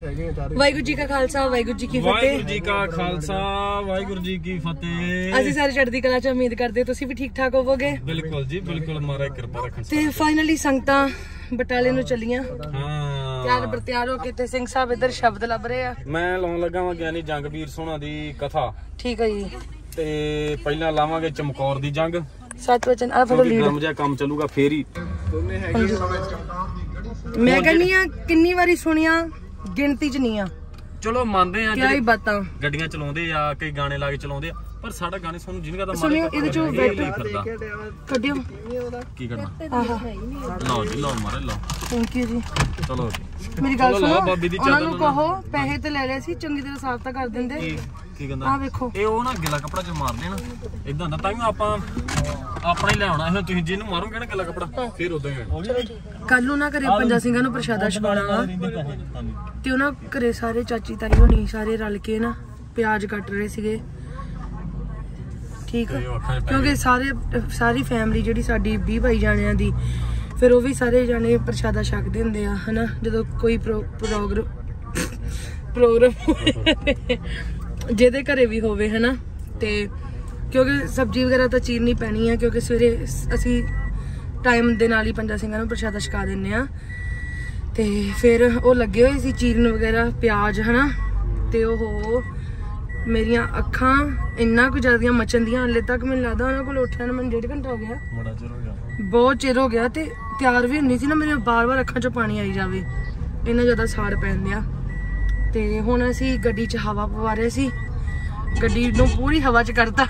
ਵਾਹਿਗੁਰੂ ਜੀ ਕਾ ਖਾਲਸਾ ਵਾਹਿਗੁਰੂ ਜੀ ਕੀ ਫਤਿਹ। ਵਾਹਿਗੁਰੂ ਜੀ ਕਾ ਖਾਲਸਾ ਵਾਹਿਗੁਰੂ ਜੀ ਕੀ ਫਤਿਹ। ਅਸੀਂ ਸਾਰੇ ਚੜ੍ਹਦੀ ਕਲਾ ਚ ਉਮੀਦ ਕਰਦੇ ਤੁਸੀਂ ਵੀ ਠੀਕ ਠਾਕ ਹੋਵੋਗੇ। ਬਿਲਕੁਲ ਜੀ ਬਿਲਕੁਲ, ਮਹਾਰਾਜ ਕਿਰਪਾ ਰੱਖਣ। ਤੇ ਫਾਈਨਲੀ ਸੰਗਤਾਂ ਬਟਾਲੇ ਨੂੰ ਚੱਲੀਆਂ। ਹਾਂ ਤਿਆਰ ਬਰਤਿਆਰ ਹੋ ਕੇ ਤੇ ਸਿੰਘ ਸਾਹਿਬ ਇੱਧਰ ਸ਼ਬਦ ਲੱਭ ਰਹੇ ਆ। ਮੈਂ ਲਾਉਣ ਲੱਗਾ ਵਾਂ ਗਿਆਨੀ ਜੰਗਵੀਰ ਸੋਹਣਾ ਦੀ ਕਥਾ। ਠੀਕ ਹੈ ਜੀ। ਤੇ ਪਹਿਲਾਂ ਲਾਵਾਂਗੇ ਚਮਕੌਰ ਦੀ ਜੰਗ। ਸੱਚ ਵਚਨ ਆ ਫੜੋ ਲੀਡ। ਗਰਮ ਜਿਹਾ ਕੰਮ ਚੱਲੂਗਾ ਫੇਰ ਹੀ। ਮੈਂ ਕਹਿੰਨੀ ਆ ਕਿੰਨੀ ਵਾਰੀ ਸੁਣਿਆ, ਗਿਣਤੀ ਚ ਨਹੀਂ ਆ। ਚਲੋ ਮੰਨਦੇ ਆ ਕਿਆ ਹੀ ਬਾਤਾਂ। ਗੱਡੀਆਂ ਚਲਾਉਂਦੇ ਆ, ਕਈ ਗਾਣੇ ਲਾ ਕੇ ਚਲਾਉਂਦੇ ਆ, ਪਰ ਸਾਡਾ ਗਾਣੇ ਸੁਣਨ ਜਿੰਨ ਕਰਦਾ ਸੁਣਿਓ ਇਹਦੇ ਚੋਂ ਕੱਢਿਓ। ਕੀ ਕਰਨਾ? ਆਹਾ ਲਓ ਜੀ ਲਓ ਮਾਰੇ ਲਓ। ਥੈਂਕ ਯੂ ਜੀ। ਚਲੋ ਮੇਰੀ ਗੱਲ ਸੁਣੋ, ਬਾਬੀ ਦੀ ਉਹਨਾਂ ਨੂੰ ਕਹੋ ਪੈਸੇ ਤੇ ਲੈ ਲਿਆ ਸੀ, ਚੰਗੀ ਤਰ੍ਹਾਂ ਸਾਫ਼ ਤਾਂ ਕਰ ਦਿੰਦੇ। ਕੀ ਕਹਿੰਦਾ? ਆ ਵੇਖੋ ਇਹ ਉਹ ਨਾ ਗਿੱਲਾ ਕੱਪੜਾ ਚ ਮਾਰ ਦੇਣਾ ਇਦਾਂ ਹੁੰਦਾ, ਤਾਂ ਆਪਾਂ ਆਪਣਾ ਹੀ ਲਿਆਉਣਾ ਹੈ। ਤੁਸੀਂ ਜਿਹਨੂੰ ਮਾਰੋਗੇ ਨਾ ਗਿੱਲਾ ਕੱਪੜਾ ਫੇਰ ਉਦਾਂ ਹੀ ਕੱਲ ਨੂੰ ਨਾ ਘਰੇ ਪੰਜਾ ਸਿੰਘਾਂ ਨੂੰ ਪ੍ਰਸ਼ਾਦਾ ਛਕਾਉਣਾ ਵਾ, ਤੇ ਉਹਨਾਂ ਘਰੇ ਸਾਰੇ ਚਾਚੀ ਤਾਈ ਹੋਣੀ ਸਾਰੇ ਰਲ ਕੇ ਨਾ ਪਿਆਜ਼ ਕੱਟ ਰਹੇ ਸੀਗੇ। ਠੀਕ ਆ, ਕਿਉਂਕਿ ਸਾਰੀ ਫੈਮਿਲੀ ਜਿਹੜੀ ਸਾਡੀ 20 22 ਜਾਣਿਆਂ ਦੀ, ਫਿਰ ਉਹ ਵੀ ਸਾਰੇ ਜਾਣੇ ਪ੍ਰਸ਼ਾਦਾ ਛਕਦੇ ਹੁੰਦੇ ਆ ਹਨਾ, ਜਦੋਂ ਕੋਈ ਪ੍ਰੋਗਰਾਮ ਜਿਹਦੇ ਘਰੇ ਵੀ ਹੋਵੇ ਹਨਾ। ਤੇ ਕਿਉਂਕਿ ਸਬਜ਼ੀ ਵਗੈਰਾ ਤਾਂ ਚੀਰਨੀ ਪੈਣੀ ਆ, ਕਿਉਂਕਿ ਸਵੇਰੇ ਅਸੀਂ ਟਾਈਮ ਦੇ ਨਾਲ ਹੀ ਪੰਜਾ ਸਿੰਘਾਂ ਨੂੰ ਪ੍ਰਸ਼ਾਦਾ ਛਕਾ ਦਿੰਦੇ ਆ। ਤੇ ਫਿਰ ਉਹ ਲੱਗੇ ਹੋਏ ਸੀ ਚੀਰਨ ਵਗੈਰਾ ਪਿਆਜ਼ ਹਨਾ। ਤੇ ਉਹ ਮੇਰੀਆਂ ਅੱਖਾਂ ਇੰਨਾ ਕੁ ਜ਼ਿਆਦੀਆਂ ਮਚਣ ਦੀਆਂ, ਹਾਲੇ ਤੱਕ ਮੈਨੂੰ ਲੱਗਦਾ ਉਹਨਾਂ ਕੋਲ ਉੱਠਿਆ ਨੂੰ ਮੈਨੂੰ 1.5 ਘੰਟਾ ਹੋ ਗਿਆ। ਬਹੁਤ ਚਿਰ ਹੋ ਗਿਆ। ਤੇ ਤਿਆਰ ਵੀ ਹੁੰਦੀ ਸੀ ਨਾ, ਮੇਰੇ ਬਾਰ-ਬਾਰ ਅੱਖਾਂ 'ਚੋਂ ਪਾਣੀ ਆਈ ਜਾਵੇ, ਇੰਨਾ ਜ਼ਿਆਦਾ ਸਾੜ ਪੈਂਦੇ ਆ। ਤੇ ਹੁਣ ਅਸੀਂ ਗੱਡੀ 'ਚ ਹਵਾ ਪਵਾ ਰਹੇ ਸੀ, ਗੱਡੀ ਨੂੰ ਪੂਰੀ ਹਵਾ 'ਚ ਕਰਤਾ।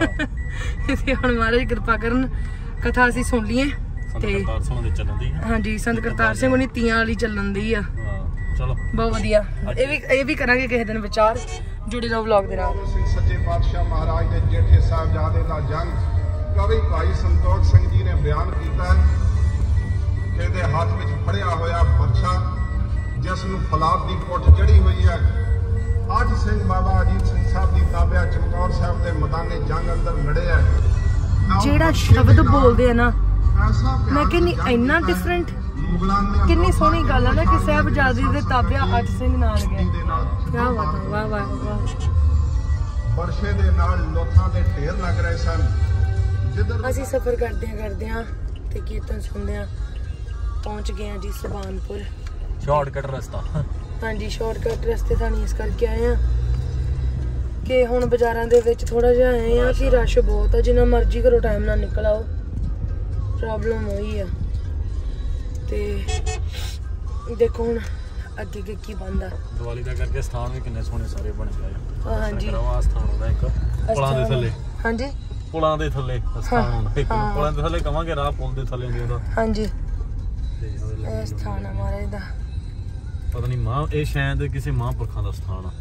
ਤੇ ਹੁਣ ਮਹਾਰਾਜ ਕਿਰਪਾ ਕਰਨ ਕਥਾ ਅਸੀਂ ਸੁਣ ਲਈਏ। ਤੇ ਹਾਂਜੀ ਸੰਤ ਕਰਤਾਰ ਸਿੰਘ ਉਹਨੀ ਤੀਆਂ ਵਾਲੀ ਚੱਲਣ ਦੀ ਆ। ਚਲੋ ਬਹੁਤ ਵਧੀਆ। ਇਹ ਵੀ ਕਰਾਂਗੇ ਕਿਸੇ ਦਿਨ ਵਿਚਾਰ। ਜੁੜੇ ਰਹੋ ਵਲੌਗ ਦੇ ਨਾਲ। ਸੱਚੇ ਪਾਤਸ਼ਾਹ ਮਹਾਰਾਜ ਦੇ ਜੇਠੇ ਸਾਹਿਬਜ਼ਾਦੇ ਦਾ ਜੰਗ ਕਵੀ ਭਾਈ ਸੰਤੋਖ ਸਿੰਘ ਜੀ ਨੇ ਬਿਆਨ ਕੀਤਾ ਕਿ ਇਹਦੇ ਹੱਥ ਵਿੱਚ ਫੜਿਆ ਹੋਇਆ ਬਰਛਾ, ਜਿਸ ਨੂੰ ਫਲਾਦ ਦੀ ਪੁੱਠ ਜੜੀ ਹੋਈ ਹੈ। 8 ਸਿੰਘ ਬਾਬਾ ਅਜੀਤ ਸਿੰਘ ਸਾਹਿਬ ਦੀ ਤਾਬਿਆ ਚਮਕੌਰ ਸਾਹਿਬ ਦੇ ਮੈਦਾਨੇ ਜੰਗ ਅੰਦਰ ਲੜੇ ਹੈ। ਜਿਹੜਾ ਸ਼ਬਦ ਬੋਲਦੇ ਆ ਨਾ, ਮੈਂ ਕਹਿੰਨੀ ਇੰਨਾ ਡਿਫਰੈਂਟ। ਕਿੰਨੀ ਸੋਹਣੀ ਗੱਲ ਆ ਨਾ ਕਿ ਸਾਹਿਬਜ਼ਾਦੇ ਦੇ ਤਾਬਿਆ 8 ਸਿੰਘ ਨਾਲ ਗਏ। ਕਿਆ ਬਾਤ ਹੈ, ਵਾਹ ਵਾਹ ਵਾਹ। ਬਰਛੇ ਦੇ ਨਾਲ ਲੋਥਾਂ ਦੇ ਢੇਰ ਲੱਗ ਰਹੇ ਸਨ। ਅਸੀਂ ਸਫ਼ਰ ਕਰਦਿਆਂ ਤੇ ਕੀਰਤਨ ਸੁਣਦਿਆਂ ਪਹੁੰਚ ਗਏ ਆ ਜੀ ਸੁਬਾਨਪੁਰ। ਸ਼ਾਰਟਕਟ ਰਸਤਾ। ਹਾਂਜੀ ਸ਼ਾਰਟਕਟ ਰਸਤੇ ਤਾਂ ਨਹੀਂ, ਇਸ ਕਰਕੇ ਆਏ ਆ ਕਿ ਹੁਣ ਬਾਜ਼ਾਰਾਂ ਦੇ ਵਿੱਚ ਥੋੜਾ ਜਿਹਾ ਆਏ ਆ ਕਿ ਰਸ਼ ਬਹੁਤ ਆ। ਜਿੰਨਾ ਮਰਜ਼ੀ ਕਰੋ ਟਾਈਮ ਨਾਲ ਨਿਕਲ ਆਓ, ਪ੍ਰੋਬਲਮ ਹੋਈ ਆ। ਤੇ ਦੇਖੋ ਹੁਣ ਅੱਗੇ ਕੀ ਬਣਦਾ। ਦੀਵਾਲੀ ਦਾ ਕਰਕੇ ਸਥਾਨ ਵੀ ਕਿੰਨੇ ਸੋਹਣੇ ਸਾਰੇ ਬਣ ਗਏ ਆ। ਹਾਂਜੀ ਆ ਸਥਾਨ ਹੁੰਦਾ ਇੱਕ ਪੁਲਾਂ ਦੇ ਥੱਲੇ। ਹਾਂਜੀ ਪੁਲਾਂ ਦੇ ਥੱਲੇ ਸਥਾਨ ਹੁੰਦਾ। ਇੱਕ ਪੁਲਾਂ ਦੇ ਥੱਲੇ ਕਵਾਂਗੇ, ਰਾਹ ਪੁਲ ਦੇ ਥੱਲੇ ਹੁੰਦੇ ਉਹਦਾ। ਹਾਂਜੀ ਇਹ ਸਥਾਨ ਆ ਮਹਾਰਾਜ ਦਾ। ਪਤਾ ਨਹੀਂ ਮਾਂ, ਇਹ ਸ਼ਾਇਦ ਕਿਸੇ ਮਹਾਂਪੁਰਖਾਂ ਦਾ ਸਥਾਨ ਆ।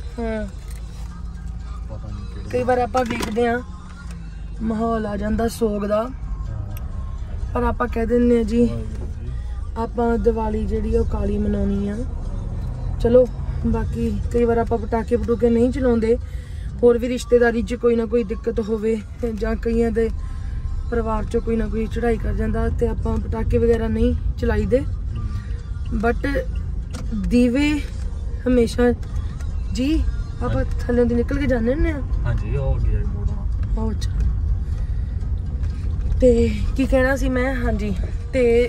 ਪਤਾ ਨਹੀਂ। ਕਈ ਵਾਰ ਆਪਾਂ ਵੇਖਦੇ ਆ ਮਾਹੌਲ ਆ ਜਾਂਦਾ ਸੋਗ ਦਾ, ਪਰ ਆਪਾਂ ਕਹਿ ਦਿੰਦੇ ਆ ਜੀ ਆਪਾਂ ਦੀਵਾਲੀ ਜਿਹੜੀ ਉਹ ਕਾਲੀ ਮਨਾਉਣੀ ਆ। ਚਲੋ ਬਾਕੀ ਕਈ ਵਾਰ ਆਪਾਂ ਪਟਾਕੇ ਪਟੂਕੇ ਨਹੀਂ ਚਲਾਉਂਦੇ, ਹੋਰ ਵੀ ਰਿਸ਼ਤੇਦਾਰੀ 'ਚ ਕੋਈ ਨਾ ਕੋਈ ਦਿੱਕਤ ਹੋਵੇ ਜਾਂ ਕਈਆਂ ਦੇ ਪਰਿਵਾਰ 'ਚੋਂ ਕੋਈ ਨਾ ਕੋਈ ਚੜ੍ਹਾਈ ਕਰ ਜਾਂਦਾ ਤੇ ਆਪਾਂ ਪਟਾਕੇ ਵਗੈਰਾ ਨਹੀਂ ਚਲਾਈਦੇ। ਬਟ ਦੀਵੇ ਹਮੇਸ਼ਾ ਜੀ ਆਪਾਂ ਥੱਲੇ ਦੀ ਨਿਕਲ ਕੇ ਜਾਂਦੇ ਹੁੰਦੇ ਆ। ਹਾਂਜੀ ਉਹ ਗਿਆ ਮੋੜਨਾ। ਅੱਛਾ ਤੇ ਕੀ ਕਹਿਣਾ ਸੀ ਮੈਂ? ਹਾਂਜੀ ਤੇ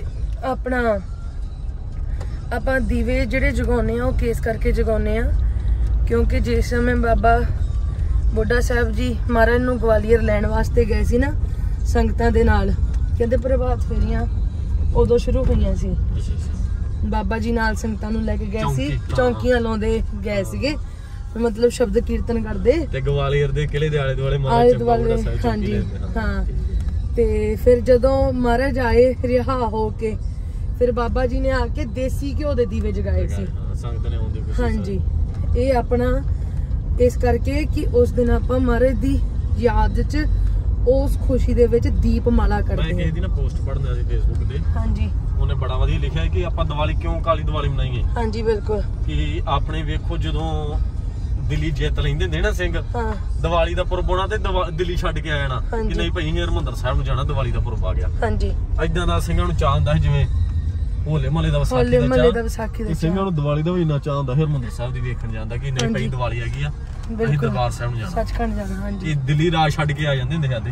ਆਪਾਂ ਦੀਵੇ ਜਿਹੜੇ ਜਗਾਉਂਦੇ ਆ ਉਹ ਕੇਸ ਕਰਕੇ ਜਗਾਉਂਦੇ ਆ, ਕਿਉਂਕਿ ਜਿਸ ਸਮੇਂ ਬਾਬਾ ਬੁੱਢਾ ਸਾਹਿਬ ਜੀ ਮਹਾਰਾਜ ਨੂੰ ਗਵਾਲੀਅਰ ਲੈਣ ਵਾਸਤੇ ਗਏ ਸੀ ਨਾ ਸੰਗਤਾਂ ਦੇ ਨਾਲ, ਕਹਿੰਦੇ ਪ੍ਰਭਾਤ ਫੇਰੀਆਂ ਉਦੋਂ ਸ਼ੁਰੂ ਹੋਈਆਂ ਸੀ। ਬਾਬਾ ਜੀ ਨਾਲ ਸੰਗਤਾਂ ਨੂੰ ਲੈ ਕੇ ਗਏ ਸੀ, ਚੌਂਕੀਆਂ ਲਾਉਂਦੇ ਗਏ ਸੀਗੇ, ਮਤਲਬ ਸ਼ਬਦ ਕੀਰਤਨ ਕਰਦੇ। ਤੇ ਗਵਾਲੀਅਰ ਦੇ ਕਿਲੇ ਦੇ ਆਲੇ ਦੁਆਲੇ ਹਾਂਜੀ ਹਾਂ। ਤੇ ਫਿਰ ਜਦੋਂ ਮਹਾਰਾਜ ਆਏ ਰਿਹਾ ਹੋ ਕੇ, ਫਿਰ ਬਾਬਾ ਜੀ ਨੇ ਆ ਕੇ ਦੇਸੀ ਘਿਓ ਦੇ ਦੀਵੇ ਜਗਾਏ ਸੀ ਸੰਗਤ ਨੇ ਆਉਂਦੇ। ਹਾਂਜੀ ਇਹ ਆਪਣਾ ਇਸ ਕਰਕੇ ਕਿ ਉਸ ਦਿਨ ਆਪਾਂ ਮਹਾਰਾਜ ਦੀ ਯਾਦ 'ਚ ਉਸ ਖੁਸ਼ੀ ਦੇ ਵਿੱਚ ਦੀਪਮਾਲਾ ਕਰਦੇ ਹਾਂ। ਮੈਂ ਕਿਸੇ ਦੀ ਨਾ ਪੋਸਟ ਪੜ੍ਹਦਾ ਸੀ ਫੇਸਬੁੱਕ ਤੇ। ਹਾਂਜੀ ਉਹਨੇ ਬੜਾ ਵਧੀਆ ਲਿਖਿਆ ਕਿ ਆਪਾਂ ਦੀਵਾਲੀ ਕਿਉਂ ਕਾਲੀ ਦੀਵਾਲੀ ਮਨਾਈਏ। ਹਾਂਜੀ ਬਿਲਕੁਲ। ਕਿ ਆਪਣੇ ਵੇਖੋ ਜਦੋਂ ਦਿੱਲੀ ਜਿੱਤ ਲੈਂਦੇ ਹੁੰਦੇ ਨਾ ਸਿੰਘ, ਦੀਵਾਲੀ ਦਾ ਪੁਰਬ ਆਉਣਾ ਤੇ ਦਿੱਲੀ ਛੱਡ ਕੇ ਆ ਜਾਣਾ ਕਿ ਨਹੀਂ ਭਾਈ ਹਰਿਮੰਦਰ ਸਾਹਿਬ ਨੂੰ ਜਾਣਾ, ਦੀਵਾਲੀ ਦਾ ਪੁਰਬ ਆ ਗਿਆ। ਹਾਂਜੀ ਏਦਾਂ ਦਾ ਸਿੰਘਾਂ ਨੂੰ ਚਾਹ ਹੁੰਦਾ ਜਿਵੇਂ ਹੋਲੇ ਮਹੱਲੇ ਦਾ ਵਿਸਾਖੀ ਦਾ ਸਿੰਘਾਂ ਨੂੰ ਦੀਵਾਲੀ ਦਾ ਵੀ ਇੰਨਾ ਚਾਅ ਹੁੰਦਾ ਹਰਮੰਦਰ ਸਾਹਿਬ ਦੀ ਵੇਖਣ ਜਾਂਦਾ ਕਿ ਨਹੀਂ ਭਾਈ ਦੀਵਾਲੀ ਹੈਗੀ ਆ ਅਸੀਂ ਦਰਬਾਰ ਸਾਹਿਬ ਨੂੰ ਜਾਣਾ ਸੱਚਖੰਡ ਜਾਣਾ ਹਾਂਜੀ ਇਹ ਦਿੱਲੀ ਰਾਜ ਛੱਡ ਕੇ ਆ ਜਾਂਦੇ ਹੁੰਦੇ ਸਾਡੇ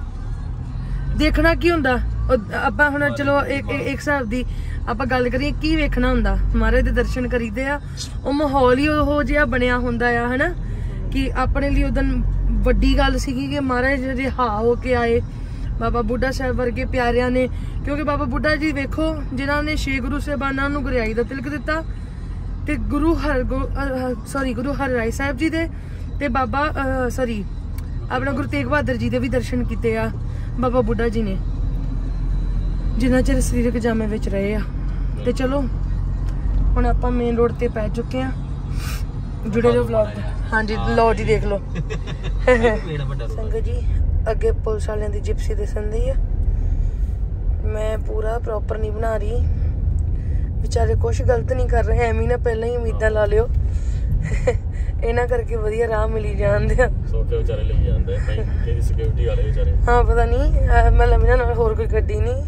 ਦੇਖਣਾ ਕੀ ਹੁੰਦਾ ਆਪਾਂ ਹੁਣ ਚਲੋ ਇੱਕ ਹਿਸਾਬ ਦੀ ਆਪਾਂ ਗੱਲ ਕਰੀਏ ਕੀ ਵੇਖਣਾ ਹੁੰਦਾ ਮਹਾਰਾਜ ਦੇ ਦਰਸ਼ਨ ਕਰੀਦੇ ਆ ਉਹ ਮਾਹੌਲ ਹੀ ਉਹੋ ਜਿਹਾ ਬਣਿਆ ਹੁੰਦਾ ਆ ਹਨਾ ਕਿ ਆਪਣੇ ਲਈ ਉਦੋਂ ਵੱਡੀ ਗੱਲ ਸੀਗੀ ਕਿ ਮਹਾਰਾਜ ਰਿਹਾ ਹੋ ਕੇ ਆਏ ਬਾਬਾ ਬੁੱਢਾ ਸਾਹਿਬ ਵਰਗੇ ਪਿਆਰਿਆਂ ਨੇ ਕਿਉਂਕਿ ਬਾਬਾ ਬੁੱਢਾ ਜੀ ਵੇਖੋ ਜਿਨ੍ਹਾਂ ਨੇ 6 ਗੁਰੂ ਸਾਹਿਬਾਨਾਂ ਨੂੰ ਗੁਰਿਆਈ ਦਾ ਤਿਲਕ ਦਿੱਤਾ ਤੇ ਗੁਰੂ ਹਰਿਰਾਏ ਸਾਹਿਬ ਜੀ ਦੇ ਤੇ ਬਾਬਾ ਆਪਣਾ ਗੁਰੂ ਤੇਗ ਬਹਾਦਰ ਜੀ ਦੇ ਵੀ ਦਰਸ਼ਨ ਕੀਤੇ ਆ ਬਾਬਾ ਬੁੱਢਾ ਜੀ ਨੇ ਜਿੰਨਾ ਚਿਰ ਸਰੀਰਕ ਜਾਮੇ ਵਿੱਚ ਰਹੇ ਆ ਤੇ ਚਲੋ ਹੁਣ ਆਪਾਂ ਮੇਨ ਰੋਡ ਤੇ ਪੈ ਚੁੱਕੇ ਆ ਜੁੜੇ ਰਹੋ ਵਲੌਗ ਤੇ ਹਾਂਜੀ ਲੋ ਜੀ ਦੇਖ ਲਓ ਸੰਗਤ ਜੀ ਅੱਗੇ ਪੁਲਿਸ ਵਾਲਿਆਂ ਦੀ ਜਿਪਸੀ ਦਿਸਣ ਦੀ ਆ ਮੈਂ ਪੂਰਾ ਪ੍ਰੋਪਰ ਨਹੀਂ ਬਣਾ ਰਹੀ ਵਿਚਾਰੇ ਕੁਛ ਗਲਤ ਨਹੀਂ ਕਰ ਰਹੇ ਐਵੇਂ ਨਾ ਪਹਿਲਾਂ ਹੀ ਉਮੀਦਾਂ ਲਾ ਲਿਓ ਇਹਨਾਂ ਕਰਕੇ ਵਧੀਆ ਰਾਹ ਮਿਲੀ ਜਾਂਦੇ ਆ ਸੋਕੇ ਵਿਚਾਰੇ ਲਈ ਜਾਂਦੇ ਭਾਈ ਕਿਹਦੀ ਸਿਕਿਉਰਿਟੀ ਵਾਲੇ ਵਿਚਾਰੇ ਹਾਂ ਪਤਾ ਨਹੀਂ ਮਤਲਬ ਇਹਨਾਂ ਨਾਲ ਹੋਰ ਕੋਈ ਗੱਡੀ ਨਹੀਂ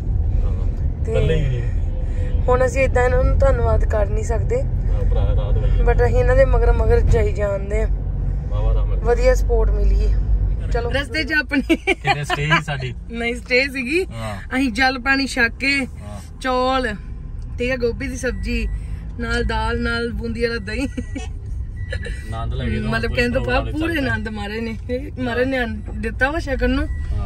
ਤੇ ਹੁਣ ਅਸੀਂ ਇਦਾਂ ਇਹਨਾਂ ਨੂੰ ਧੰਨਵਾਦ ਕਰ ਨਹੀਂ ਸਕਦੇ ਬਟ ਅਸੀਂ ਇਹਨਾਂ ਦੇ ਮਗਰ ਜਾਈ ਜਾਂਦੇ ਆ ਵਧੀਆ ਸਪੋਰਟ ਮਿਲੀ ਚਲੋ ਰਸਤੇ 'ਚ ਆਪਣੀ ਸਟੇ ਸਾਡੀ ਨਹੀਂ ਸਟੇ ਸੀਗੀ ਅਸੀਂ ਜਲ ਪਾਣੀ ਛਕ ਕੇ ਚੌਲ ਠੀਕ ਹੈ ਗੋਭੀ ਦੀ ਸਬਜ਼ੀ ਨਾਲ ਦਾਲ ਨਾਲ ਬੂੰਦੀ ਵਾਲਾ ਦਹੀਂ ਆਨੰਦ ਲੈ ਗਏ ਮਤਲਬ ਕਹਿੰਦੇ ਪੂਰੇ ਆਨੰਦ ਮਾਰੇ ਨੇ ਦਿੱਤਾ ਵਾ ਸ਼ਕਨ ਨੂੰ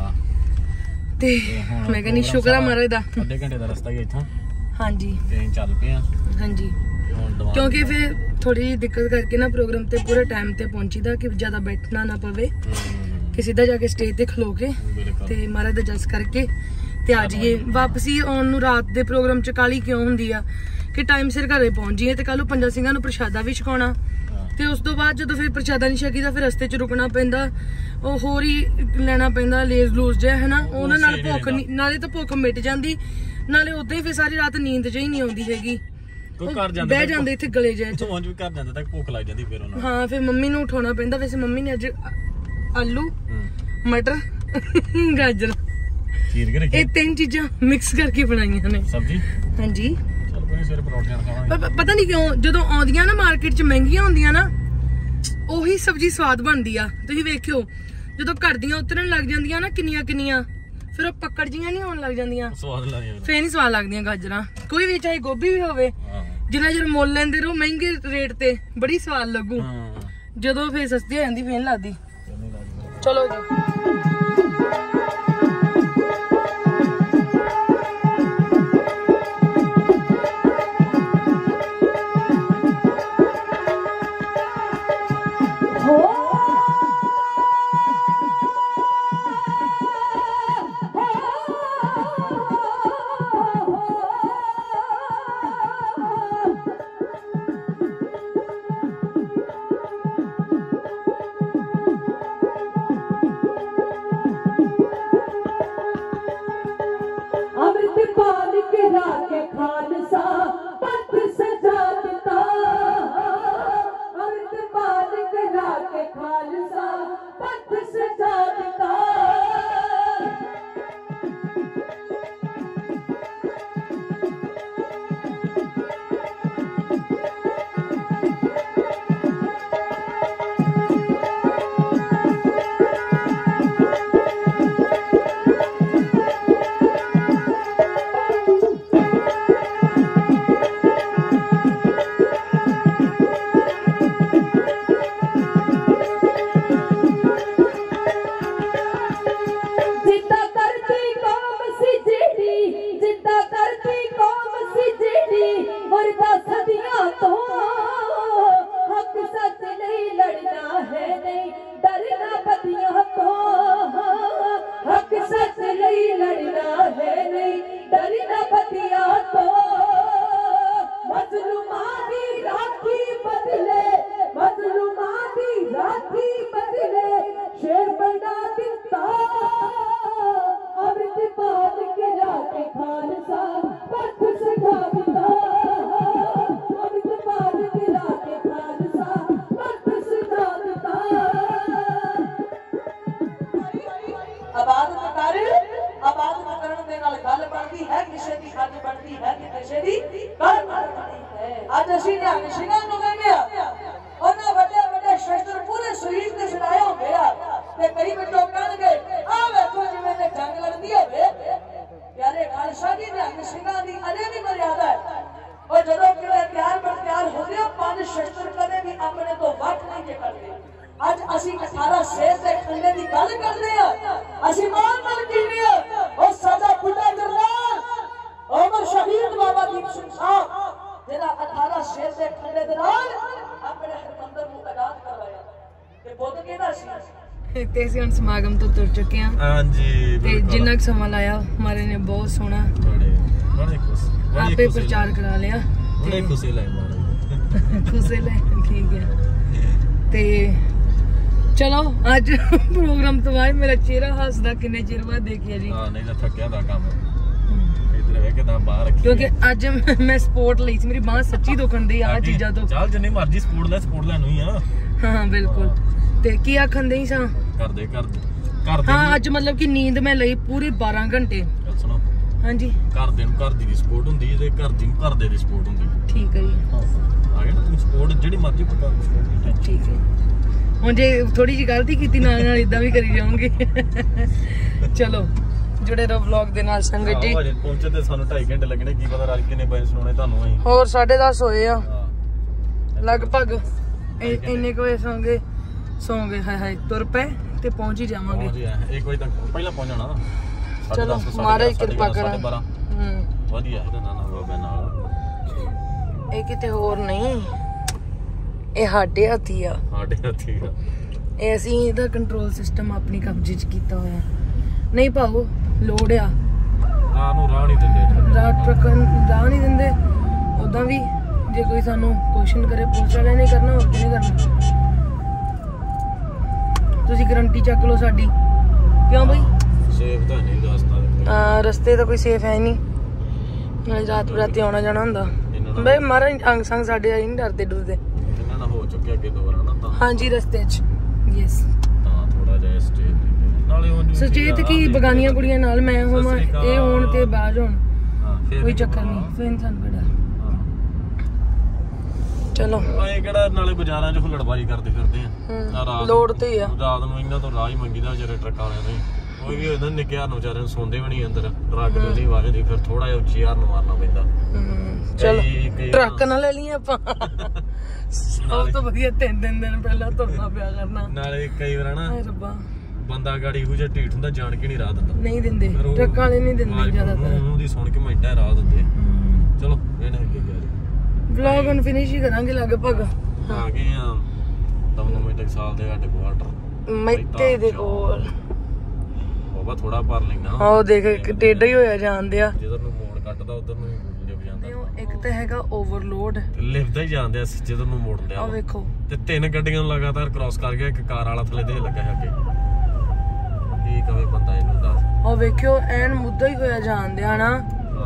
ਤੇ ਮੈਂ ਕਹਿੰਦੀ ਸ਼ੁਕਰ ਆ ਮਹਾਰਾਜ ਦਾ ਅੱਧੇ ਘੰਟੇ ਦਾ ਰਸਤਾ ਹੀ ਇੱਥੋਂ ਹਾਂਜੀ ਤੇ ਅਸੀਂ ਚੱਲ ਪਏ ਆ ਹਾਂਜੀ ਕਿਉਂਕਿ ਫਿਰ ਥੋੜੀ ਜਿਹੀ ਦਿੱਕਤ ਕਰਕੇ ਨਾ ਪ੍ਰੋਗਰਾਮ ਤੇ ਪੂਰੇ ਟਾਈਮ ਤੇ ਪਹੁੰਚੀਦਾ ਕਿ ਜ਼ਿਆਦਾ ਬੈਠਣਾ ਨਾ ਪਵੇ ਕਿ ਸਿੱਧਾ ਜਾ ਕੇ ਸਟੇਜ ਤੇ ਖਲੋ ਕੇ ਤੇ ਮਹਾਰਾਜ ਦਾ ਜਸ ਕਰਕੇ ਤੇ ਆ ਜਾਈਏ ਵਾਪਸੀ ਆਉਣ ਨੂੰ ਰਾਤ ਦੇ ਪ੍ਰੋਗਰਾਮ ਚ ਕਾਲੀ ਕਿਉਂ ਹੁੰਦੀ ਆ ਕਿ ਟਾਈਮ ਸਿਰ ਘਰੇ ਪਹੁੰਚ ਜਾਈਏ ਤੇ ਕੱਲ ਨੂੰ ਪੰਜਾ ਸਿੰਘਾਂ ਨੂੰ ਪ੍ਰਸ਼ਾਦਾ ਵੀ ਛਕਾਉਣਾ ਤੇ ਉਸ ਤੋਂ ਬਾਅਦ ਜਦੋਂ ਫਿਰ ਪ੍ਰਸ਼ਾਦਾ ਨਹੀਂ ਛਕੀਦਾ ਫਿਰ ਰਸਤੇ 'ਚ ਰੁਕਣਾ ਪੈਂਦਾ ਉਹ ਹੋਰ ਹੀ ਲੈਣਾ ਪੈਂਦਾ ਲੇਜ਼ ਲੂਜ਼ ਜਿਹਾ ਹੈ ਨਾ ਉਹਨਾਂ ਨਾਲ ਭੁੱਖ ਨਾਲੇ ਤਾਂ ਭੁੱਖ ਮਿਟ ਜਾਂਦੀ ਨਾਲੇ ਉਦਾਂ ਹੀ ਫਿਰ ਸਾਰੀ ਰਾਤ ਨੀਂਦ ਜਿਹੀ ਨਹੀਂ ਆਉਂਦੀ ਹੈਗੀ ਬਹਿ ਜਾਂਦੇ ਇੱਥੇ ਗਲੇ ਜਿਹੇ 'ਚ ਵੀ ਘਰ ਜਾਂਦਾ ਤੱਕ ਭੁੱਖ ਲੱਗ ਜਾਂਦੀ ਫਿਰ ਉਹਨਾਂ ਹਾਂ ਫਿਰ ਮੰਮੀ ਨੂੰ ਉਠਾਉਣਾ ਪੈਂਦਾ ਵੈਸੇ ਮੰਮੀ ਨੇ ਅੱਜ ਆਲੂ ਮਟਰ ਗਾਜਰ ਚੀਰ ਕੇ ਰੱਖੀ ਇਹ ਤਿੰਨ ਚੀਜ਼ਾਂ ਮਿਕਸ ਕਰਕੇ ਬਣਾਈਆਂ ਨੇ ਸਬਜ਼ੀ ਹਾਂਜੀ ਸਵੇਰੇ ਪਰੌਂਠੀਆਂ ਖਾਵਾਂਗੇ ਪਤਾ ਨਹੀਂ ਕਿਉਂ ਜਦੋਂ ਆਉਂਦੀਆਂ ਨਾ ਮਾਰਕੀਟ 'ਚ ਮਹਿੰਗੀਆਂ ਹੁੰਦੀਆਂ ਨਾ ਉਹੀ ਸਬਜ਼ੀ ਸਵਾਦ ਬਣਦੀ ਆ ਤੁਸੀਂ ਵੇਖਿਓ ਜਦੋਂ ਘਰ ਦੀਆਂ ਉਤਰਨ ਲੱਗ ਜਾਂਦੀਆਂ ਨਾ ਕਿੰਨੀਆਂ ਫਿਰ ਉਹ ਪੱਕੜ ਜੀਆਂ ਨਹੀਂ ਹੋਣ ਲੱਗ ਜਾਂਦੀਆਂ ਸਵਾਦ ਲੱਗਦੀਆਂ ਫੇਰ ਨਹੀਂ ਸਵਾਦ ਲੱਗਦੀਆਂ ਗਾਜਰਾਂ ਕੋਈ ਵੀ ਚਾਹੇ ਗੋਭੀ ਵੀ ਹੋਵੇ ਜਿੰਨਾ ਚਿਰ ਮੁੱਲ ਲੈਂਦੇ ਰਹੋ ਮਹਿੰਗੇ ਰੇਟ ਤੇ ਬੜੀ ਸਵਾਦ ਲੱਗੂ ਜਦੋਂ ਫੇਰ ਸਸਤੀ ਹੋ ਜਾਂਦੀ ਫੇਰ ਨਹੀਂ ਲੱਗਦੀ ਚਲੋ ਜੀ ਸ਼ਸਤਰ ਕਦੇ ਵੀ ਆਪਣੇ ਤੋਂ ਵੱਖ ਨਹੀਂ ਜੇ ਕਰਦੇ। ਅੱਜ ਅਸੀਂ 18 ਸ਼ੇਰ ਦੇ ਖੰਡੇ ਦੀ ਗੱਲ ਕਰਦੇ ਆ, ਅਸੀਂ ਮਾਨ ਨਾਲ ਕਹਿੰਦੇ ਆ ਉਹ ਸਾਡਾ ਬੁੱਢਾ ਜਰਨੈਲ ਉਮਰ ਸ਼ਹੀਦ ਬਾਬਾ ਦੀਪ ਸਿੰਘ ਸਾਹਿਬ ਜਿਹੜਾ 18 ਸ਼ੇਰ ਦੇ ਖੰਡੇ ਦੇ ਨਾਲ ਆਪਣੇ ਹਰਮੰਦਰ ਨੂੰ ਆਜ਼ਾਦ ਕਰਵਾਇਆ। ਤੇ ਬੁੱਧ ਕਿਹਦਾ ਸੀ? ਤੇ ਅਸੀਂ ਹੁਣ ਸਮਾਗਮ ਤੋਂ ਤੁਰ ਚੁੱਕੇ ਹਾਂ। ਹਾਂਜੀ, ਤੇ ਜਿੰਨਾ ਕੁ ਸਮਾਂ ਲਾਇਆ ਮਾਰੇ ਨੇ ਬਹੁਤ ਸੋਹਣਾ ਬੜੇ ਆਪੇ ਪ੍ਰਚਾਰ ਕਰਾ ਲਿਆ। ਬੜੇ ਖੁਸ਼ੀ ਲੈ ਮਾਰੇ ਖੁਸ਼ੀ ਲੈ, ਠੀਕ ਹੈ। ਤੇ ਚਲੋ ਅੱਜ ਪ੍ਰੋਗਰਾਮ ਤੋਂ ਬਾਅਦ ਮੇਰਾ ਚਿਹਰਾ ਹੱਸਦਾ ਕਿੰਨੇ ਚਿਰ ਬਾਅਦ ਦੇਖਿਆ ਜੀ। ਹਾਂ, ਨਹੀਂ ਤਾਂ ਥੱਕਿਆ ਦਾ ਕੰਮ ਇਧਰ ਵੇ ਕਿਦਾਂ ਬਾਹਰ ਰੱਖੀ, ਕਿਉਂਕਿ ਅੱਜ ਮੈਂ ਸਪੋਰਟ ਲਈ ਸੀ, ਮੇਰੀ ਬਾਂਹ ਸੱਚੀ ਦੁਖਣ ਦੀ ਆ ਚੀਜ਼ਾਂ ਤੋਂ। ਚੱਲ ਜਿੰਨੀ ਮਰਜ਼ੀ ਸਪੋਰਟ ਲੈਣ ਨੂੰ ਹੀ ਆ। ਹਾਂ ਬਿਲਕੁਲ। ਤੇ ਕੀ ਆਖਣ ਦੇ ਸਾਂ ਕਰਦੇ ਹਾਂ ਅੱਜ ਮਤਲਬ ਕਿ ਨੀਂਦ ਮੈਂ ਲਈ ਪੂਰੀ 12 ਘੰਟੇ। ਸੁਣੋ, ਹਾਂਜੀ, ਘਰ ਦੇ ਨੂੰ ਘਰ ਦੀ ਸਪੋਰਟ ਹੁੰਦੀ ਹੈ ਤੇ ਘਰ ਦੀ ਨੂੰ ਘਰ ਦੇ ਦੀ ਸਪੋਰਟ ਹੁੰਦੀ। ਠੀਕ ਹੈ ਜੀ, ਆ ਗਿਆ ਨਾ ਤੁਸੀਂ ਸਪੋਰਟ ਜਿਹੜੀ ਮਰਜ਼ੀ ਪ੍ਰਕਾਰ ਦੀ ਸਪੋਰਟ। ਠੀਕ ਹੈ। ਹੁਣ ਜੇ ਥੋੜੀ ਜਿਹੀ ਗਲਤੀ ਕੀਤੀ ਨਾਲ ਨਾਲ ਇਦਾਂ ਵੀ ਕਰੀ ਜਾਵਾਂਗੇ। ਚਲੋ ਜੁੜੇ ਰਹੋ ਵਲੌਗ ਦੇ ਨਾਲ ਸੰਗਤ ਜੀ। ਪਹੁੰਚੇ ਤੇ ਸਾਨੂੰ 2.5 ਘੰਟੇ ਲੱਗਣੇ, ਕੀ ਪਤਾ ਰਾਤ ਕਿੰਨੇ ਵਜੇ ਸੁਣਾਉਣੇ ਤੁਹਾਨੂੰ ਅਸੀਂ। ਹੋਰ 10:30 ਹੋਏ ਆ ਲਗਭਗ, ਇੰਨੇ ਕੁ ਵਜੇ ਸੌਂਗੇ। ਹਾਏ ਤੁਰ ਪਏ ਤੇ ਪਹੁੰਚ ਹੀ ਜਾਵਾਂਗੇ। 1 ਵਜੇ ਤੱਕ ਪਹਿਲਾਂ ਪਹੁੰਚਣਾ। ਚਲੋ ਮਹਾਰਾਜ ਕਿਰਪਾ ਕਰਾਂ। ਵਧੀਆ ਇਹਦਾ ਨਾਨਾ ਬਾਬਾ ਨਾਲ। ਇਹ ਕਿਤੇ ਹੋਰ ਨਹੀਂ, ਇਹ ਸਾਡੇ ਹੱਥੀ ਆ। ਇਹ ਅਸੀਂ ਇਹਦਾ ਕੰਟਰੋਲ ਸਿਸਟਮ ਆਪਣੀ ਕਬਜ਼ੇ 'ਚ ਕੀਤਾ ਹੋਇਆ। ਨਹੀਂ ਭਾਊ ਲੋੜ ਆ, ਰਾਹ ਨਹੀਂ ਦਿੰਦੇ, ਰਾਹ ਨਹੀਂ ਦਿੰਦੇ। ਉਦਾਂ ਵੀ ਜੇ ਕੋਈ ਸਾਨੂੰ ਕੁਐਸਚਨ ਕਰੇ ਪੁਲਿਸ ਵਾਲੇ ਨੇ ਕਰਨਾ, ਹੋਰ ਕਿਹਨੇ ਕਰਨਾ। ਤੁਸੀਂ ਗਰੰਟੀ ਚੱਕ ਲਓ ਸਾਡੀ। ਕਿਉਂ ਬਈ? ਸੇਫ ਤਾਂ ਨਹੀਂ ਰਸਤਾ, ਰਸਤੇ ਤਾਂ ਕੋਈ ਸੇਫ ਹੈ ਨਹੀਂ, ਨਾਲੇ ਰਾਤ ਬਰਾਤੇ ਆਉਣਾ ਜਾਣਾ ਹੁੰਦਾ। ਬਈ ਮਹਾਰਾਜ ਅੰਗ ਸੰਗ ਸਾਡੇ ਆਈ ਨਹੀਂ ਡਰਦੇ ਡੁਰਦੇ। ਇਹਨਾਂ ਨਾਲ ਹੋ ਚੁੱਕਿਆ ਅੱਗੇ 2 ਵਾਰ ਨਾ ਤਾਂ। ਹਾਂਜੀ ਰਸਤੇ 'ਚ ਯੈਸ, ਤਾਂ ਥੋੜਾ ਜਿਹਾ ਸਟੇਟ ਨਾਲੇ ਉਹ ਸੁਚੇਤ ਕੀ ਬਗਾਨੀਆਂ ਕੁੜੀਆਂ ਨਾਲ ਮੈਂ ਹੋਵਾਂ, ਇਹ ਹੋਣ ਤੇ ਬਾਜ ਹੋਣ, ਕੋਈ ਚੱਕਰ ਨਹੀਂ। ਫਿਰ ਇਨਸਾਨ ਬੜਾ ਚਲੋ ਐ ਕਿਹੜਾ ਨਾਲੇ ਬਾਜ਼ਾਰਾਂ 'ਚ ਹੁੱਲੜਬਾਜ਼ੀ ਕਰਦੇ ਫਿਰਦੇ ਆ ਲੋੜ ਤੇ ਆ। ਰਾਤ ਨੂੰ ਇਹਨਾਂ ਤੋਂ ਰਾਹ ਹੀ ਮੰਗੀਦਾ ਵਿਚਾਰੇ ਟਰੱਕ ਵਾਲਿਆਂ ਤੋਂ। ਕੋਈ ਵੀ ਉਹਦਾ ਨਿੱਕੇ ਹਾਰ ਨੂੰ ਵਿਚਾਰੇ ਨੂੰ ਸੌਂਦੇ ਵੀ ਨਹੀਂ ਅੰਦਰ, ਟਰੱਕ ਦੇ ਨਹੀਂ ਵਾਜਦੀ, ਫਿਰ ਥੋੜਾ ਜਿਹਾ ਉੱਚੀ ਹਾਰ ਨੂੰ ਮਾਰਨਾ ਪੈਂਦਾ। ਚਲੋ ਟਰੱਕ ਨਾ ਲੈ ਲਈ ਆਪਾਂ, ਸਭ ਤੋਂ ਵਧੀਆ 3 ਦਿਨ ਪਹਿਲਾਂ ਤੁਰਨਾ ਪਿਆ ਕਰਨਾ। ਨਾਲੇ ਕਈ ਵਾਰ ਨਾ ਰੱਬਾ ਬੰਦਾ ਗਾੜੀ ਇਹੋ ਜਿਹਾ ਢੀਠ ਹੁੰਦਾ, ਜਾਣ ਕੇ ਨਹੀਂ ਰਾਹ ਦਿੰਦਾ। ਨਹੀਂ ਦਿੰਦੇ, ਟਰੱਕ ਵਾਲੇ ਨਹੀਂ ਦਿੰਦੇ ਜ਼ਿਆਦਾਤਰ। ਉਹਦੀ ਸੁਣ ਕੇ ਮਿੰਟਾਂ ਰਾਹ ਦਿੰਦੇ। ਚਲੋ ਇਹਨਾਂ ਅੱਗੇ ਜਾ ਵਲੌਗ ਹੁਣ ਫਿਨਿਸ਼ ਹੀ ਕਰਾਂਗੇ ਲਗਭਗ। ਆ ਗਏ ਆ ਦਮਦਮੇ ਸਾਲ ਦੇ ਸਾਡੇ ਕੁਆਟਰ ਮੈਤੇ ਦੇ ਕੋਲ। ਬਾਬਾ ਥੋੜਾ ਭਰ ਲੈਣਾ। ਉਹ ਦੇਖ ਟੇਢਾ ਹੀ ਹੋਇਆ ਜਾਂਦੇ ਆ, ਜਿੱਧਰ ਨੂੰ ਮੋੜ ਕੱਟਦਾ ਉਧਰ ਨੂੰ ਲਿਵ ਜਾਂਦਾ। ਇੱਕ ਤਾਂ ਹੈਗਾ ਓਵਰਲੋਡ, ਲਿਵਦਾ ਹੀ ਜਾਂਦੇ ਆ ਜਿੱਧਰ ਨੂੰ ਮੋੜਦੇ ਆ। ਆ ਵੇਖੋ, ਤੇ 3 ਗੱਡੀਆਂ ਨੂੰ ਲਗਾਤਾਰ ਕ੍ਰਾਸ ਕਰ ਗਿਆ। ਇੱਕ ਕਾਰ ਵਾਲਾ ਥੱਲੇ ਦੇ ਲੱਗਾ ਹੈ ਅੱਗੇ। ਕੀ ਕਵੇ ਬੰਦਾ ਇਹਨੂੰ ਦੱਸ। ਉਹ ਵੇਖਿਓ ਐਨ ਮੁੱਦਾ ਹੀ ਹੋਇਆ ਜਾਂਦੇ ਆ ਨਾ।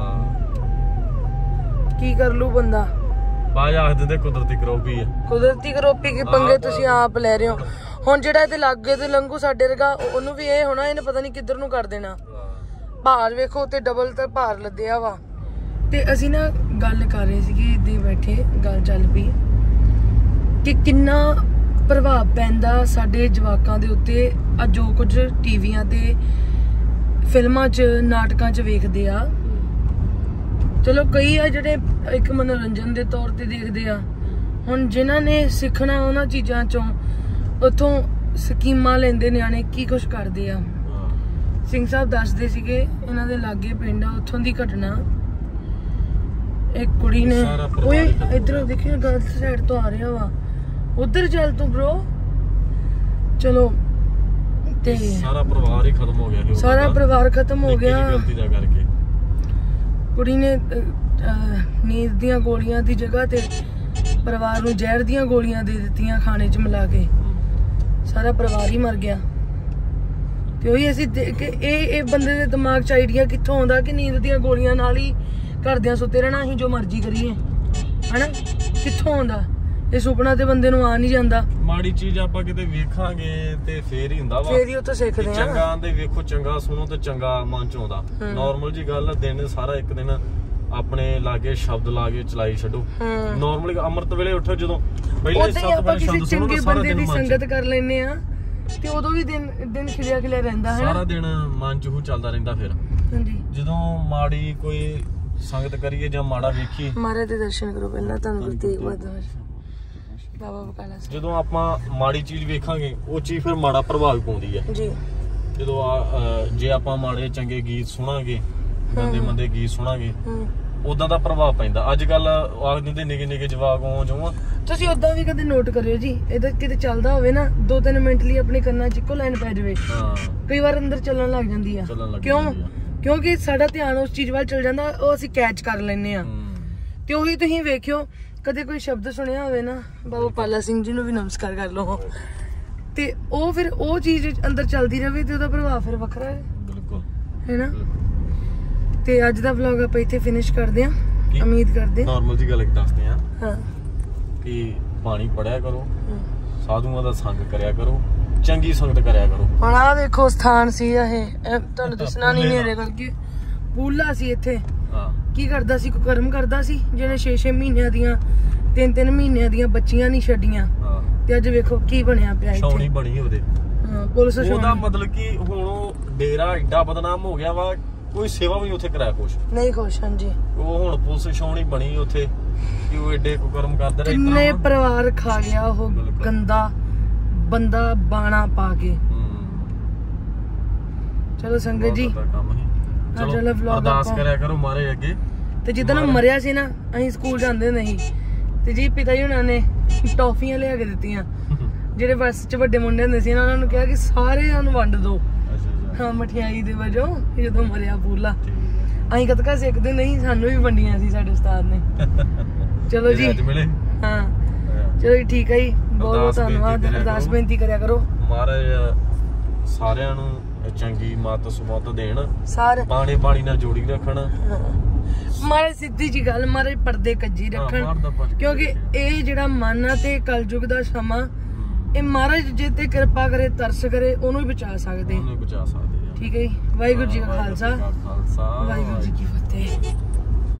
ਕੀ ਕਰ ਲੂ ਬੰਦਾ। ਬਾਜ ਆਖ ਦਿੰਦੇ ਕੁਦਰਤੀ ਕਰੋਪੀ ਆ। ਕੁਦਰਤੀ ਕਰੋਪੀ ਕੀ ਪੰਗੇ ਤੁਸੀਂ ਆਪ ਲੈ ਰਹੇ ਹੋ। ਹੁਣ ਜਿਹੜਾ ਇਹਦੇ ਲਾਗੇ ਤੇ ਲੰਘੂ ਸਾਡੇ ਵਰਗਾ, ਉਹਨੂੰ ਵੀ ਇਹ ਹੋਣਾ ਇਹਨੇ ਪਤਾ ਨਹੀਂ ਕਿੱਧਰ ਨੂੰ ਕਰ ਦੇਣਾ। ਭਾਰ ਵੇਖੋ ਤੇ ਡਬਲ ਤੇ ਭਾਰ ਲੱਦਿਆ ਵਾ। ਤੇ ਅਸੀਂ ਨਾ ਗੱਲ ਕਰ ਰਹੇ ਸੀਗੇ ਇੱਦਾਂ ਹੀ ਬੈਠੇ, ਗੱਲ ਚੱਲ ਪਈ ਕਿ ਕਿੰਨਾ ਪ੍ਰਭਾਵ ਪੈਂਦਾ ਸਾਡੇ ਜਵਾਕਾਂ ਦੇ ਉੱਤੇ ਆ ਜੋ ਕੁਝ ਟੀਵੀਆਂ ਤੇ ਫਿਲਮਾਂ 'ਚ ਨਾਟਕਾਂ 'ਚ ਵੇਖਦੇ ਆ। ਚਲੋ ਕਈ ਆ ਜਿਹੜੇ ਇੱਕ ਮਨੋਰੰਜਨ ਦੇ ਤੌਰ ਤੇ ਦੇਖਦੇ ਆ। ਹੁਣ ਜਿਨ੍ਹਾਂ ਨੇ ਸਿੱਖਣਾ ਉਹਨਾਂ ਚੀਜ਼ਾਂ 'ਚੋਂ, ਉੱਥੋਂ ਸਕੀਮਾਂ ਲੈਂਦੇ ਨਿਆਣੇ ਕੀ ਕੁਛ ਕਰਦੇ ਆ। ਸਿੰਘ ਸਾਹਿਬ ਦੱਸਦੇ ਸੀਗੇ ਇਹਨਾਂ ਦੇ ਲਾਗੇ ਪਿੰਡ ਆ, ਉੱਥੋਂ ਦੀ ਘਟਨਾ। ਇੱਕ ਕੁੜੀ ਨੇ, ਓਏ ਇੱਧਰ ਦੇਖਿਓ ਗਲਤ ਸਾਈਡ ਤੋਂ ਆ ਰਿਹਾ ਵਾ, ਉਧਰ ਚੱਲ ਤੂੰ ਬ్రో। ਚਲੋ ਤੇ ਸਾਰਾ ਪਰਿਵਾਰ ਹੀ ਖਤਮ ਹੋ ਗਿਆ। ਸਾਰਾ ਪਰਿਵਾਰ ਖਤਮ ਹੋ ਗਿਆ ਗਲਤੀ ਦਾ ਕਰਕੇ। ਕੁੜੀ ਨੇ ਨੀਂਦ ਦੀਆਂ ਗੋਲੀਆਂ ਦੀ ਜਗ੍ਹਾ ਤੇ ਪਰਿਵਾਰ ਨੂੰ ਜ਼ਹਿਰ ਦੀਆਂ ਗੋਲੀਆਂ ਦੇ ਦਿੱਤੀਆਂ ਖਾਣੇ 'ਚ ਮਿਲਾ ਕੇ। ਸਾਰਾ ਪਰਿਵਾਰ ਹੀ ਮਰ ਗਿਆ। ਤੇ ਉਹੀ ਅਸੀਂ ਇਹ ਬੰਦੇ ਦੇ ਦਿਮਾਗ 'ਚ ਆਈਡੀਆ ਕਿੱਥੋਂ ਆਉਂਦਾ ਕਿ ਨੀਂਦ ਦੀਆਂ ਗੋਲੀਆਂ ਨਾਲ ਹੀ ਘਰਦਿਆਂ ਸੁੱਤੇ ਰਹਿਣਾ, ਅਸੀਂ ਜੋ ਮਰਜ਼ੀ ਕਰੀਏ, ਹਨਾ। ਕਿੱਥੋਂ ਆਉਂਦਾ ਇਹ ਸੁਪਨਾ? ਤੇ ਬੰਦੇ ਨੂੰ ਆ ਨਹੀਂ ਜਾਂਦਾ। ਮਾੜੀ ਚੀਜ਼ ਆਪਾਂ ਕਿਤੇ ਵੇਖਾਂਗੇ ਤੇ ਫੇਰ ਹੀ ਹੁੰਦਾ ਵਾ, ਫੇਰ ਹੀ ਉਹ ਤੋਂ ਸਿੱਖਦੇ ਆ। ਚੰਗਾ ਦੇ ਵੇਖੋ, ਚੰਗਾ ਸੁਣੋ ਤੇ ਚੰਗਾ ਮਨ 'ਚ ਆਉਂਦਾ। ਨਾਰਮਲ ਜੀ ਗੱਲ, ਦਿਨ ਸਾਰਾ ਇੱਕ ਦਿਨ ਆਪਣੇ ਲਾਗੇ ਸ਼ਬਦ ਲਾ ਕੇ ਚਲਾਈ ਛੱਡੋ। ਨਾਰਮਲੀ ਅੰਮ੍ਰਿਤ ਵੇਲੇ ਉੱਠੋ, ਜਦੋਂ ਪਹਿਲੇ ਸੱਤ ਵਾਰ ਸ਼ਬਦ ਸੁਣੋ ਤਾਂ ਸਾਰਾ ਦਿਨ ਸੰਗਤ ਕਰ ਲੈਨੇ ਆ ਤੇ ਉਦੋਂ ਵੀ ਦਿਨ ਖਿਲਿਆ ਖਿਲਿਆ ਰਹਿੰਦਾ ਹੈ। ਸਾਰਾ ਦਿਨ ਮਨ 'ਚ ਉਹ ਚੱਲਦਾ ਰਹਿੰਦਾ। ਫਿਰ ਜਦੋਂ ਮਾੜੀ ਕੋਈ ਸੰਗਤ ਕਰੀਏ ਜਾਂ ਮਾੜਾ ਵੇਖੀਏ, ਮਾਰੇ ਦੇ ਦਰਸ਼ਨ ਕਰੋ ਪਹਿਲਾਂ, ਤੁਹਾਨੂੰ ਗੁਰੂ ਤੇਗ ਬਹਾਦਰ। ਬਾਬਾ ਬਕਾਲਾ ਸਿੰਘ। ਜਦੋਂ ਆਪਾਂ ਮਾੜੀ ਚੀਜ਼ ਵੇਖਾਂਗੇ ਉਹ ਚੀਜ਼ ਫਿਰ ਮਾੜਾ ਪ੍ਰਭਾਵ ਪਾਉਂਦੀ ਹੈ ਜੀ। ਜਦੋਂ ਜੇ ਆਪਾਂ ਮਾੜੇ ਚੰਗੇ ਗੀਤ ਸੁਣਾਂਗੇ, ਗੰਦੇ ਮੰਦੇ ਗੀਤ ਸੁਣਾਂਗੇ, ਉਦਾਂ ਦਾ ਪ੍ਰਭਾਵ ਪੈਂਦਾ। ਅੱਜ ਕੱਲ ਆਖ ਦਿੰਦੇ ਨਿੱਕੇ ਨਿੱਕੇ ਜਵਾਕ ਹੋ ਜਾਵਾਂ। ਤੁਸੀਂ ਉਦਾਂ ਵੀ ਕਦੇ ਨੋਟ ਕਰਿਓ ਜੀ, ਇਹਦਾ ਕਿਤੇ ਚੱਲਦਾ ਹੋਵੇ ਨਾ 2-3 ਮਿੰਟ ਲਈ ਆਪਣੇ ਕੰਨਾਂ 'ਚ ਇੱਕੋ ਲਾਈਨ ਪੈ ਜਾਵੇ, ਕਈ ਵਾਰ ਅੰਦਰ ਚੱਲਣ ਲੱਗ ਜਾਂਦੀ ਆ। ਕਿਉਂਕਿ ਸਾਡਾ ਧਿਆਨ ਉਸ ਚੀਜ਼ ਵੱਲ ਚੱਲ ਜਾਂਦਾ, ਉਹ ਅਸੀਂ ਕੈਚ ਕਰ ਲੈਂਦੇ ਆ। ਤੇ ਉਹੀ ਤੁਸੀਂ ਵੇਖਿਓ, ਕਦੇ ਕੋਈ ਸ਼ਬਦ ਸੁਣਿਆ ਹੋਵੇ ਨਾ, ਬਾਬਾ ਪਾਲਾ ਸਿੰਘ ਜੀ ਨੂੰ ਵੀ ਨਮਸਕਾਰ ਕਰ ਲਓ, ਤੇ ਉਹ ਫਿਰ ਉਹ ਚੀਜ਼ ਅੰਦਰ ਚੱਲਦੀ ਰਹੇ ਤੇ ਉਹਦਾ ਪ੍ਰਭਾਵ ਫਿਰ ਵੱਖਰਾ ਹੈ। ਬਿਲਕੁਲ ਹੈ ਨਾ। ਤੇ ਅੱਜ ਦਾ ਵਲੌਗ ਆਪਾਂ ਇੱਥੇ ਫਿਨਿਸ਼ ਕਰਦੇ ਆਂ। ਉਮੀਦ ਕਰਦੇ ਨਾਰਮਲ ਜੀ ਗੱਲ ਦੱਸਦੇ ਆਂ ਕਿ ਪਾਣੀ ਪੜਿਆ ਕਰੋ, ਸਾਧੂਆਂ ਦਾ ਸੰਗ ਕਰਿਆ ਕਰੋ, ਚੰਗੀ ਸੰਗਤ ਕਰਿਆ ਕਰੋ। ਹੁਣ ਆਹ ਵੇਖੋ ਸਥਾਨ ਸੀ ਇਹ ਤੁਹਾਨੂੰ ਦੱਸਣਾ ਨਹੀਂ ਮੇਰੇ ਕਰਕੇ, ਪੂਲਾ ਸੀ ਇੱਥੇ। ਕੀ ਕਰਦਾ ਸੀ, ਕੋਈ ਕਰਮ ਕਰਦਾ ਸੀ ਜਿਹਨੇ 6-6 ਮਹੀਨਿਆਂ ਦੀਆਂ 3-3 ਮਹੀਨਿਆਂ ਦੀਆਂ ਬੱਚੀਆਂ ਨਹੀਂ ਛੱਡੀਆਂ। ਤੇ ਅੱਜ ਵੇਖੋ ਕੀ ਬਣਿਆ ਪਿਆ ਇੱਥੇ, ਛਾਉਣੀ ਬਣੀ ਉਹਦੇ। ਪੁਲਿਸ ਉਹਦਾ ਮਤਲਬ ਕਿ ਹੁਣ ਉਹ ਡੇਰਾ ਏਡਾ ਬਦਨਾਮ ਹੋ ਗਿਆ ਵਾ, ਕੋਈ ਸੇਵਾ ਵੀ ਉੱਥੇ ਕਰਾਇਆ ਕੁਛ ਨਹੀਂ ਖੁਸ਼। ਹਾਂਜੀ, ਉਹ ਹੁਣ ਪੁਲਿਸ ਛਾਉਣੀ ਬਣੀ ਉੱਥੇ ਕਿ ਉਹ ਏਡੇ ਕੁਕਰਮ ਕਰਦੇ ਰਹੇ। ਕਿੰਨੇ ਪਰਿਵਾਰ ਖਾ ਗਿਆ ਉਹ ਗੰਦਾ ਬੰਦਾ ਬਾਣਾ ਪਾ ਕੇ। ਚਲੋ ਸੰਗਤ ਜੀ, ਚਲੋ ਅਰਦਾਸ ਕਰਿਆ ਕਰੋ ਮਾਰੇ ਅੱਗੇ। ਤੇ ਜਿੱਦਾਂ ਮਰਿਆ ਸੀ ਨਾ, ਅਸੀਂ ਸਕੂਲ ਜਾਂਦੇ ਹੁੰਦੇ ਸੀ ਤੇ ਜੀ ਪਿਤਾ ਜੀ ਉਹਨਾਂ ਨੇ ਟੌਫੀਆਂ ਲਿਆ ਕੇ ਦਿੱਤੀਆਂ। ਜਿਹੜੇ ਬੱਸ 'ਚ ਵੱਡੇ ਮੁੰਡੇ ਹੁੰਦੇ ਸੀ ਨਾ, ਉਹਨਾਂ ਨੂੰ ਕਿਹਾ ਕਿ ਸਾਰਿਆਂ ਨੂੰ ਵੰਡ ਦਿਓ, ਹਾਂ, ਮਠਿਆਈ ਦੇ ਵਜੋਂ। ਜਦੋਂ ਮਰਿਆ ਪੂਲਾ, ਅਸੀਂ ਗੱਤਕਾ ਸਿੱਖਦੇ ਨਹੀਂ, ਸਾਨੂੰ ਵੀ ਵੰਡੀਆਂ ਸੀ ਸਾਡੇ ਉਸਤਾਦ ਨੇ। ਚਲੋ ਜੀ, ਹਾਂ ਚਲੋ ਜੀ, ਠੀਕ ਹੈ ਜੀ, ਬਹੁਤ ਬਹੁਤ ਧੰਨਵਾਦ। ਅਰਦਾਸ ਬੇਨਤੀ ਕਰਿਆ ਕਰੋ, ਮਹਾਰਾਜ ਸਾਰਿਆਂ ਨੂੰ ਚੰਗੀ ਮੱਤ ਸੁਮਤ ਦੇਣ, ਸਾਰੇ ਬਾਣੇ ਬਾਣੀ ਨਾਲ ਜੋੜੀ ਰੱਖਣ। ਮਾਰੇ ਸਿੱਧੀ ਜੀ ਗੱਲ, ਮਾਰੇ ਪਰਦੇ ਕੱਜੀ ਰੱਖਣ, ਕਿਉਂਕਿ ਇਹ ਜਿਹੜਾ ਮਨ ਆ ਤੇ ਕਲਯੁਗ ਦਾ ਸਮਾਂ, ਇਹ ਮਹਾਰਾਜ ਜੇ ਤੇ ਕਿਰਪਾ ਕਰੇ, ਤਰਸ ਕਰੇ, ਉਹਨੂੰ ਹੀ ਬਚਾ ਸਕਦੇ। ਠੀਕ ਹੈ ਜੀ। ਵਾਹਿਗੁਰੂ ਜੀ ਕਾ ਖਾਲਸਾ, ਵਾਹਿਗੁਰੂ ਜੀ ਕੀ ਫਤਿਹ।